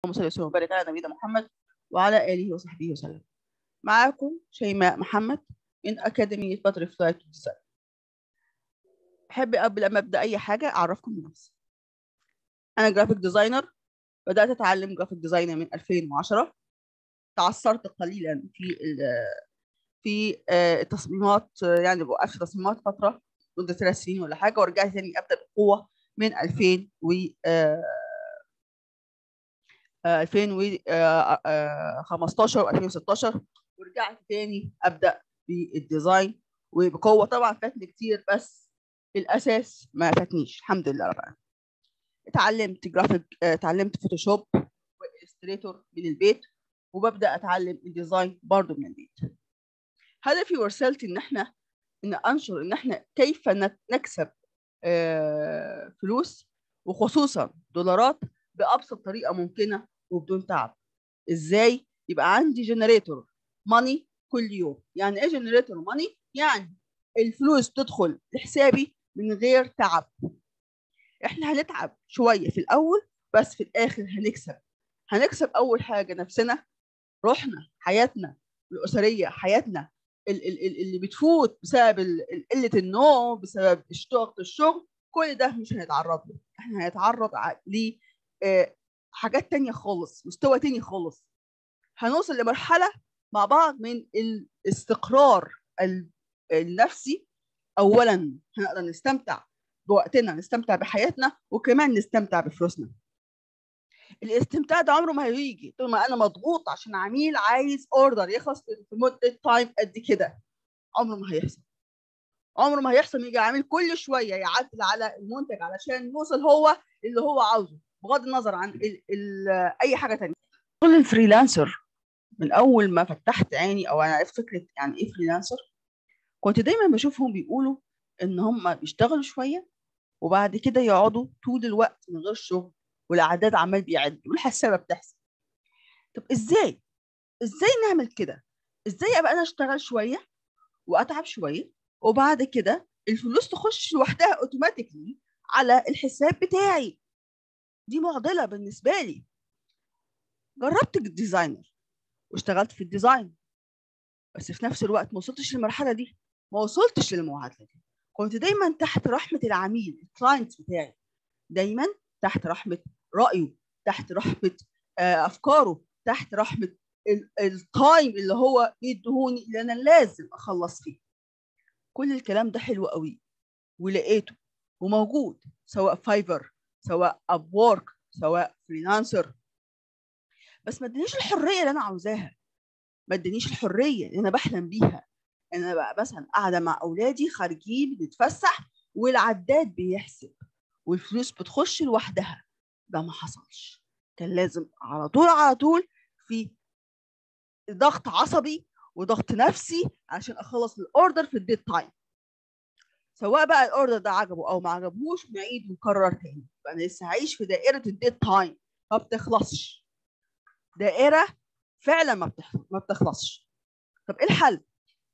اللهم صل وسلم وبارك على نبينا محمد وعلى آله وصحبه وسلم. معاكم شيماء محمد من أكاديمية باترفلاي ديزاين. أحب قبل ما أبدأ أي حاجة أعرفكم بنفسي. أنا جرافيك ديزاينر، بدأت أتعلم جرافيك ديزاينر من 2010. تعثرت قليلا في التصميمات، يعني وقفت تصميمات فترة مدة 3 سنين ولا حاجة، ورجعت تاني أبدأ بقوة من 2015 و2016، ورجعت تاني ابدا بالديزاين وبقوه. طبعا فاتني كتير بس الاساس ما فاتنيش، الحمد لله رب العالمين. اتعلمت جرافيك، اتعلمت فوتوشوب والستريتور من البيت، وببدا اتعلم الديزاين برضو من البيت. هدفي ورسالتي ان انشر ان احنا كيف نكسب فلوس، وخصوصا دولارات، بابسط طريقه ممكنه وبدون تعب. ازاي يبقى عندي جنريتور ماني كل يوم؟ يعني ايه جنريتور ماني؟ يعني الفلوس تدخل لحسابي من غير تعب. احنا هنتعب شويه في الاول، بس في الاخر هنكسب اول حاجه نفسنا، روحنا، حياتنا الاسريه، حياتنا اللي بتفوت بسبب قله النوم، بسبب ضغط الشغل. كل ده مش هنتعرض له، احنا هنتعرض ل حاجات تانية خالص، مستوى تاني خالص. هنوصل لمرحلة مع بعض من الاستقرار النفسي. أولا هنقدر نستمتع بوقتنا، نستمتع بحياتنا، وكمان نستمتع بفلوسنا. الاستمتاع ده عمره ما هيجي طول ما أنا مضغوط عشان عميل عايز أوردر يخلص في مدة تايم قد كده. عمره ما هيحصل، عمره ما هيحصل. يجي عامل كل شوية يعدل على المنتج علشان يوصل هو اللي هو عاوزه، بغض النظر عن أي حاجة تانية. كل الفريلانسر من اول ما فتحت عيني او انا عرفت فكره يعني ايه فريلانسر، كنت دايما بشوفهم بيقولوا ان هم بيشتغلوا شويه وبعد كده يقعدوا طول الوقت من غير شغل، والاعداد عمال بيعد والحسابه بتحسب. طب ازاي نعمل كده؟ ازاي ابقى انا اشتغل شويه واتعب شويه وبعد كده الفلوس تخش لوحدها اوتوماتيكلي على الحساب بتاعي؟ دي معضله بالنسبه لي. جربت الديزاينر واشتغلت في الديزاين، بس في نفس الوقت ما وصلتش للمرحله دي، ما وصلتش للمعادله دي. كنت دايما تحت رحمه العميل، الكلاينت بتاعي، دايما تحت رحمه رايه، تحت رحمه افكاره، تحت رحمه التايم اللي هو بيدهوني اللي انا لازم اخلص فيه. كل الكلام ده حلو قوي ولقيته وموجود، سواء فايفر، سواء اب وورك، سواء فريلانسر، بس ما ادانيش الحريه اللي انا عاوزاها، ما ادانيش الحريه اللي انا بحلم بيها. انا بقى مثلا قاعده مع اولادي خارجين بنتفسح والعداد بيحسب والفلوس بتخش لوحدها. ده ما حصلش، كان لازم على طول في ضغط عصبي وضغط نفسي عشان اخلص الاوردر في الديد تايم. سواء بقى الاوردر ده عجبه او ما عجبهوش، نعيد ونكرر تاني. فانا لسه هعيش في دائره الديد تايم ما بتخلصش، دائره فعلا ما بتخلصش. طب ايه الحل؟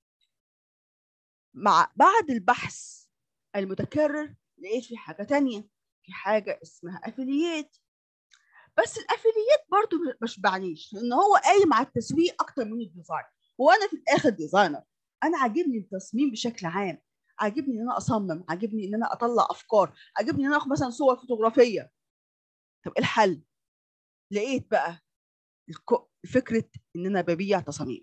بعد البحث المتكرر لقيت في حاجة تانية، في حاجة اسمها افيلييت. بس الافيلييت برضو مش بعنيش، لان هو قايم على التسويق اكتر من الديزاين. وانا في الاخر ديزاينر، انا عاجبني التصميم بشكل عام، عاجبني ان انا اصمم، عاجبني ان انا اطلع افكار، عاجبني ان انا اخد مثلا صور فوتوغرافية. طب ايه الحل؟ لقيت بقى فكرة ان انا ببيع تصاميم،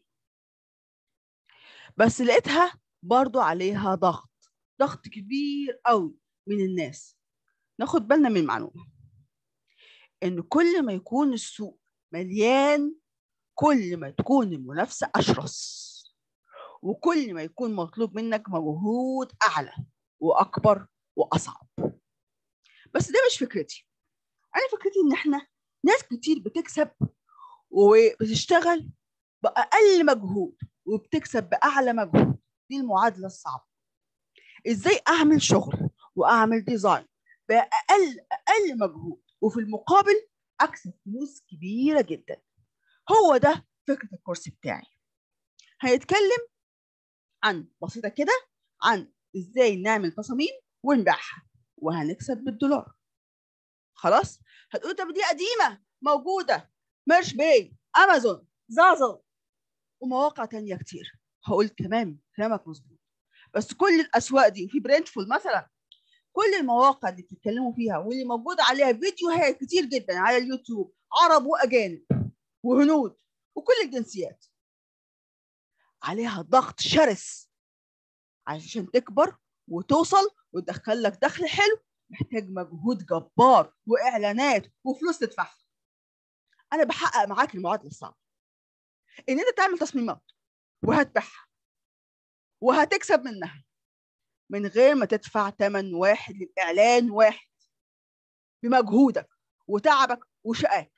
بس لقيتها برضو عليها ضغط كبير قوي من الناس. ناخد بالنا من معلومة، ان كل ما يكون السوق مليان، كل ما تكون المنافسة أشرس، وكل ما يكون مطلوب منك مجهود أعلى وأكبر وأصعب. بس ده مش فكرتي. أنا فكرتي إن إحنا ناس كتير بتكسب وبتشتغل بأقل مجهود وبتكسب بأعلى مجهود. دي المعادلة الصعبة. إزاي أعمل شغل وأعمل ديزاين بأقل مجهود وفي المقابل أكسب فلوس كبيرة جدا؟ هو ده فكرة الكورس بتاعي. هيتكلم عن بسيطة كده عن إزاي نعمل تصاميم ونبيعها وهنكسب بالدولار. خلاص؟ هتقول طب دي قديمة موجودة. ميرش باي، امازون، زازا، ومواقع تانية كتير. هقول تمام، كلامك مظبوط. بس كل الاسواق دي في برنتفول مثلا، كل المواقع اللي بتتكلموا فيها واللي موجود عليها فيديوهات كتير جدا على اليوتيوب، عرب واجانب وهنود وكل الجنسيات، عليها ضغط شرس عشان تكبر وتوصل وتدخل لك دخل حلو. محتاج مجهود جبار واعلانات وفلوس تدفعها. انا بحقق معاك المعادله الصعبه ان انت تعمل تصميمات وهتبيعها وهتكسب منها من غير ما تدفع ثمن واحد للاعلان واحد، بمجهودك وتعبك وشقاك.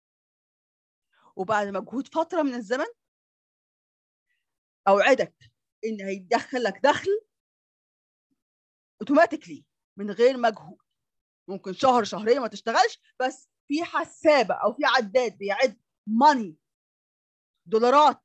وبعد مجهود فتره من الزمن اوعدك ان هيدخل لك دخل اوتوماتيكلي من غير مجهود. ممكن شهر شهرين ما تشتغلش، بس في حسابه او في عداد بيعد ماني، دولارات.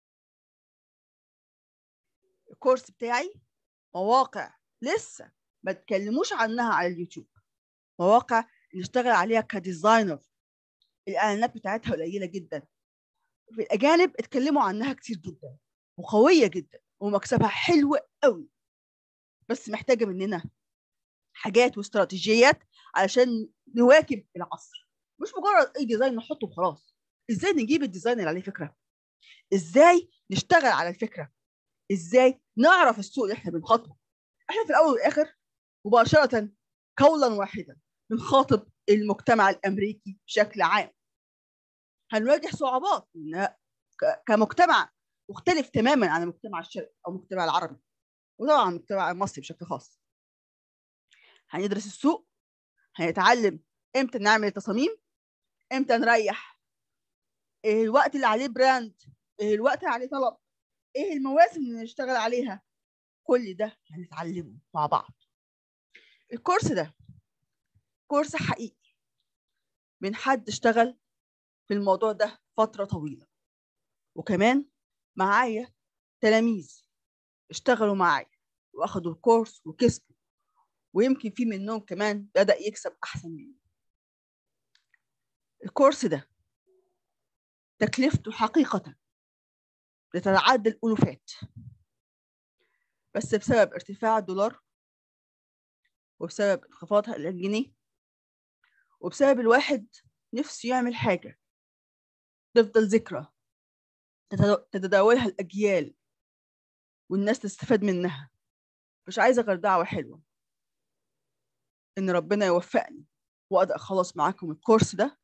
الكورس بتاعي مواقع لسه ما تكلموش عنها على اليوتيوب، مواقع نشتغل عليها كديزاينر، الاعلانات بتاعتها قليله جدا. في الاجانب اتكلموا عنها كتير جدا وقويه جدا ومكسبها حلو قوي، بس محتاجه مننا حاجات واستراتيجيات علشان نواكب العصر. مش مجرد اي ديزاين نحطه وخلاص. ازاي نجيب الديزاين اللي عليه فكره، ازاي نشتغل على الفكره، ازاي نعرف السوق اللي احنا بنخاطبه. احنا في الاول والاخر مباشره قولا واحدا بنخاطب المجتمع الامريكي بشكل عام. هنواجه صعوبات كمجتمع مختلف تماما عن المجتمع الشرقي او المجتمع العربي، وطبعا المجتمع المصري بشكل خاص. هندرس السوق، هنتعلم امتى نعمل تصاميم، امتى نريح، ايه الوقت اللي عليه براند، ايه الوقت اللي عليه طلب، ايه المواسم اللي نشتغل عليها. كل ده هنتعلمه مع بعض. الكورس ده كورس حقيقي من حد اشتغل في الموضوع ده فترة طويلة، وكمان معايا تلاميذ اشتغلوا معايا واخدوا الكورس وكسبوا، ويمكن في منهم كمان بدأ يكسب أحسن مني. الكورس ده تكلفته حقيقة تتعدى الألوفات، بس بسبب ارتفاع الدولار وبسبب انخفاض الجنيه وبسبب الواحد نفسه يعمل حاجة تفضل ذكرى تتداولها الأجيال والناس تستفاد منها. مش عايزة غير دعوة حلوة إن ربنا يوفقني وأقدر أخلص معاكم الكورس ده،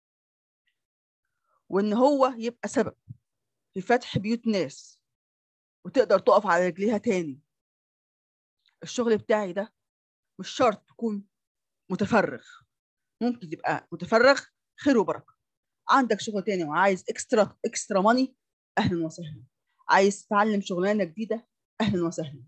وإن هو يبقى سبب في فتح بيوت ناس وتقدر تقف على رجليها تاني. الشغل بتاعي ده مش شرط تكون متفرغ، ممكن تبقى متفرغ خير وبركة. عندك شغل تاني وعايز اكسترا ماني، أهلا وسهلا. عايز تتعلم شغلانة جديدة، أهلا وسهلا.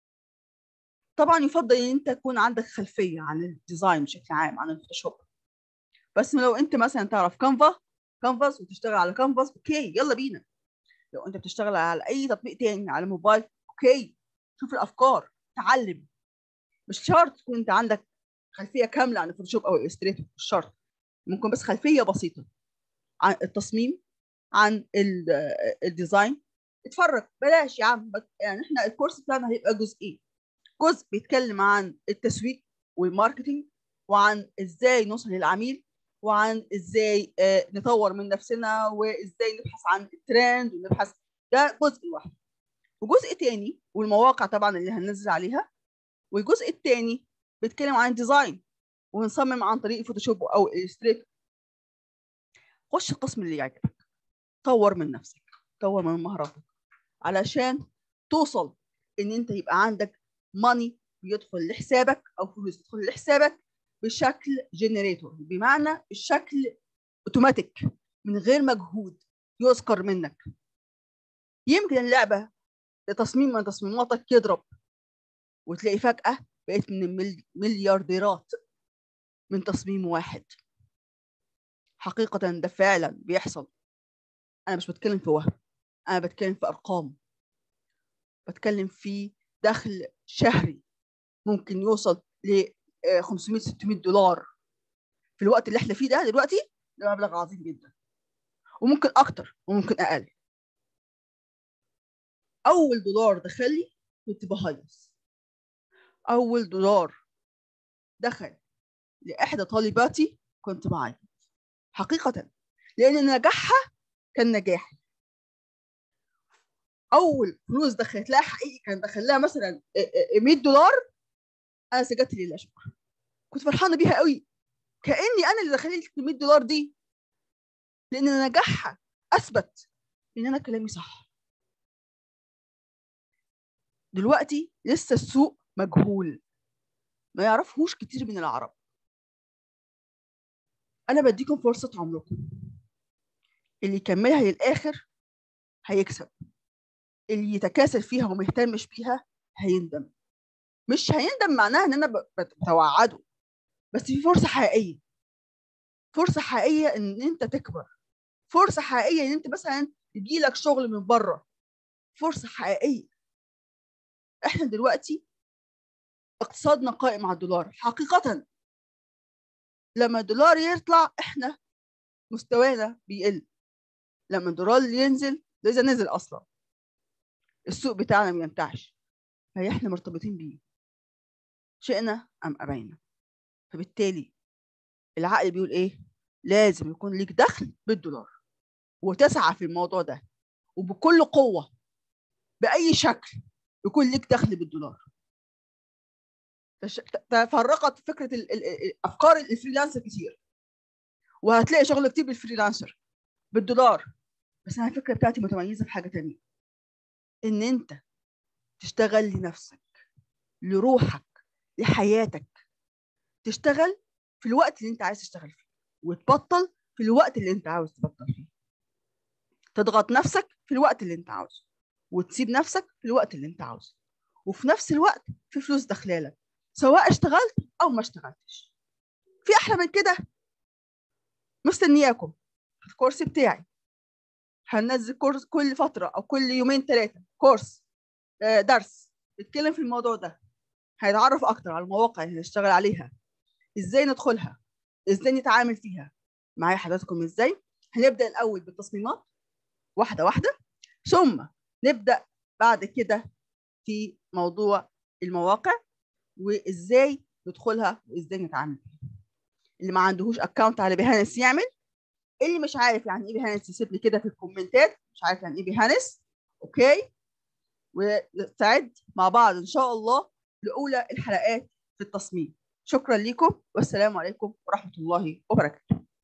طبعا يفضل ان انت تكون عندك خلفيه عن الديزاين بشكل عام، عن الفوتوشوب. بس لو انت مثلا تعرف كانفاس وتشتغل على كانفاس، اوكي يلا بينا. لو انت بتشتغل على اي تطبيق تاني على الموبايل، اوكي شوف الافكار، تعلم. مش شرط تكون انت عندك خلفيه كامله عن الفوتوشوب او الالستريتور، مش شرط، ممكن بس خلفيه بسيطه عن التصميم، عن الديزاين. اتفرج بلاش يا عم. يعني احنا الكورس بتاعنا هيبقى جزئين. جزء بيتكلم عن التسويق والماركتينج، وعن ازاي نوصل للعميل، وعن ازاي نطور من نفسنا، وازاي نبحث عن الترند ونبحث. ده جزء لوحده. وجزء تاني والمواقع طبعا اللي هننزل عليها. والجزء التاني بيتكلم عن الديزاين ونصمم عن طريق فوتوشوب او الستريتور. خش القسم اللي يعجبك، طور من نفسك، طور من مهاراتك، علشان توصل ان انت يبقى عندك ماني بيدخل لحسابك او فلوس تدخل لحسابك بشكل جنريتور، بمعنى الشكل اوتوماتيك من غير مجهود يذكر منك. يمكن اللعبه لتصميم من تصميماتك يضرب وتلاقي فجاه بقيت من المليارديرات من تصميم واحد. حقيقه ده فعلا بيحصل. انا مش بتكلم في وهم، انا بتكلم في ارقام، بتكلم في دخل شهري ممكن يوصل ل 500 $600 في الوقت اللي احنا فيه ده دلوقتي. ده مبلغ عظيم جدا. وممكن اكتر وممكن اقل. اول دولار دخل لي كنت بهيص. اول دولار دخل لاحدى طالباتي كنت بعيط حقيقه، لان نجاحها كان نجاحي. اول فلوس دخلت لها حقيقي كان دخل لها مثلا $100، انا سجدت لله شكرا، كنت فرحانه بيها قوي، كاني انا اللي دخلت $100 دي، لان نجاحها اثبت ان انا كلامي صح. دلوقتي لسه السوق مجهول، ما يعرفهوش كتير من العرب. انا بديكم فرصه عمركم، اللي يكملها للاخر هيكسب، اللي يتكاسل فيها وما يهتمش بيها هيندم. مش هيندم معناها ان انا بتوعده، بس في فرصه حقيقيه، فرصه حقيقيه ان انت تكبر، فرصه حقيقيه ان انت مثلا يجيلك شغل من بره، فرصه حقيقيه. احنا دلوقتي اقتصادنا قائم على الدولار حقيقه، لما الدولار يطلع احنا مستوانا بيقل، لما الدولار ينزل ده اذا نزل اصلا السوق بتاعنا ما ينتعش، فاحنا مرتبطين بيه شئنا ام ابينا. فبالتالي العقل بيقول ايه؟ لازم يكون ليك دخل بالدولار، وتسعى في الموضوع ده وبكل قوه، باي شكل يكون ليك دخل بالدولار. تفرقت فكره افكار الفريلانسر كتير، وهتلاقي شغل كتير بالفريلانسر بالدولار، بس انا الفكره بتاعتي متميزه في حاجه تانية، ان انت تشتغل لنفسك، لروحك، لحياتك، تشتغل في الوقت اللي انت عايز تشتغل فيه، وتبطل في الوقت اللي انت عاوز تبطل فيه، تضغط نفسك في الوقت اللي انت عاوزه، وتسيب نفسك في الوقت اللي انت عاوزه، وفي نفس الوقت في فلوس داخلالك سواء اشتغلت او ما اشتغلتش. في احلى من كده؟ مستنياكم في الكورس بتاعي. هننزل كورس كل فتره او كل يومين ثلاثه، كورس درس بيتكلم في الموضوع ده، هيتعرف اكتر على المواقع اللي هنشتغل عليها، ازاي ندخلها، ازاي نتعامل فيها. معايا حضراتكم ازاي؟ هنبدا الاول بالتصميمات واحده واحده، ثم نبدا بعد كده في موضوع المواقع وازاي ندخلها وازاي نتعامل فيها. اللي ما عندهوش اكونت على بيهانس يعمل، اللي مش عارف يعني ايه بيهانس يسيب لي كده في الكومنتات مش عارف يعني ايه بيهانس. اوكي، ونستعد مع بعض ان شاء الله لاولى الحلقات في التصميم. شكرا لكم والسلام عليكم ورحمه الله وبركاته.